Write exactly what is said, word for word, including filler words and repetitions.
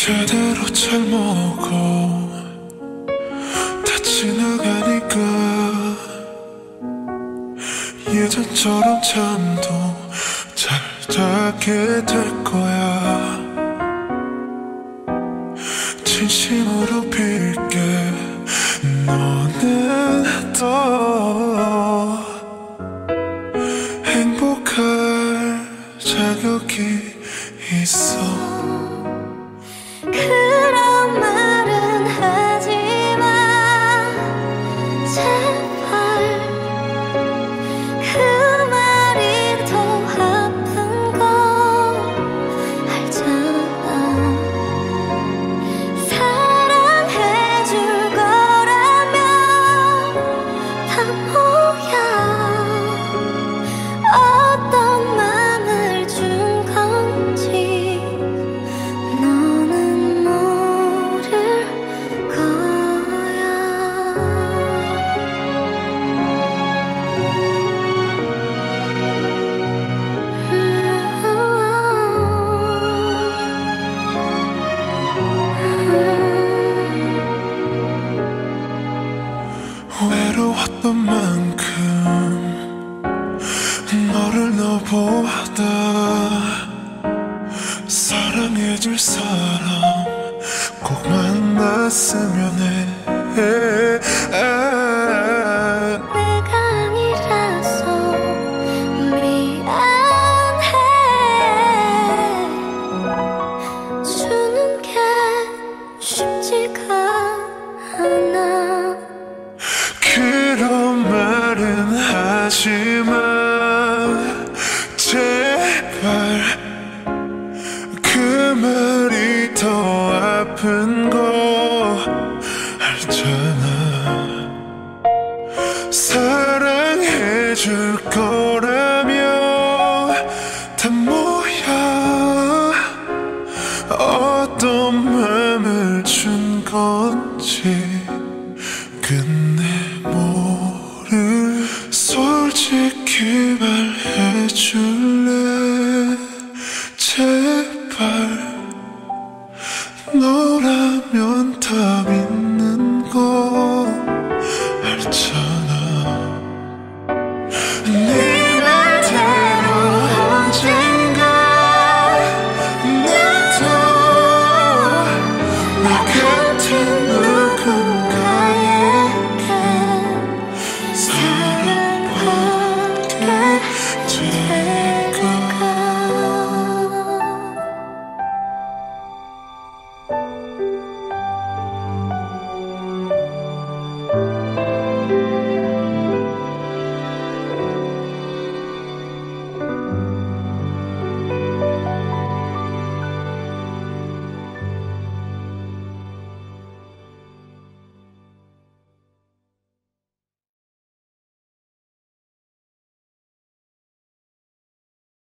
제대로 잘 먹어 다 지나가니까 예전처럼 잠도 잘 자게 될 거야. 진심으로 빌게 너는 더 행복할 자격이 있어. 그런 말은 하지마 제발. 그 말이 더 아픈 거 알잖아. 사랑해줄 거라면 다 뭐야. 어떤 맘을 준 건지 너는 모를 거야. 외로웠던 만큼 너를 너보다 사랑해줄 사람 꼭 만났으면 해. 아, 내가 아니라서 미안해. 주는 게 쉽지가 않아. 그런 말은 하지마 제발. 그 말이 더 아픈 거 알잖아. 사랑해줄 거라면 다 뭐야. 어떤 맘을 준 건지